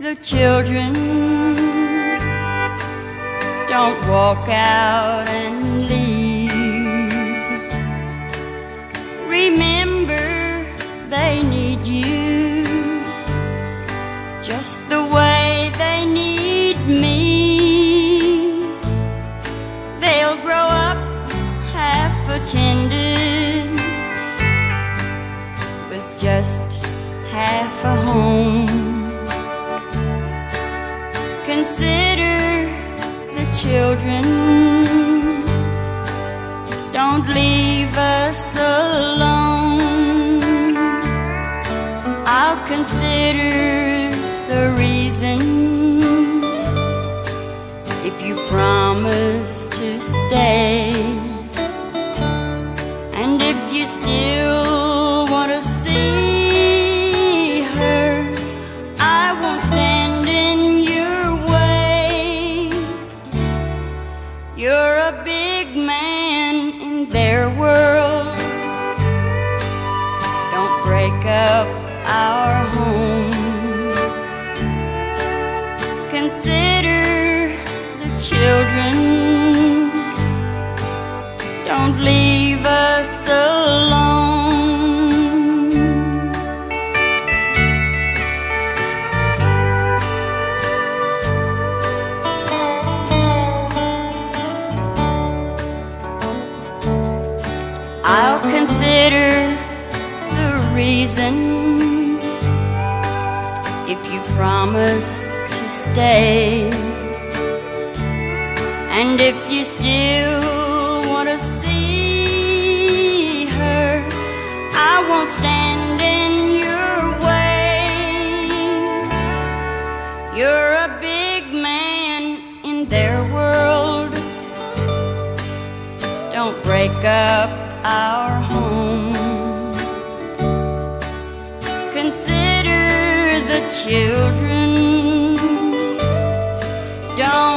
the children. Don't walk out and leave. Remember, they need you just the way they need me. They'll grow up half attended with just half a home. Consider the children. Don't leave us alone. I'll consider the reason if you promise to stay. And if you still want to see her, I won't stand in your way. You're a big man in their world. Don't break up our home. Consider the children. Don't leave us alone. I'll consider the reason if you promise to stay. And if you still want to see her, I won't stand in your way. You're a big man in their world. Don't break up our home. Consider the children. Don't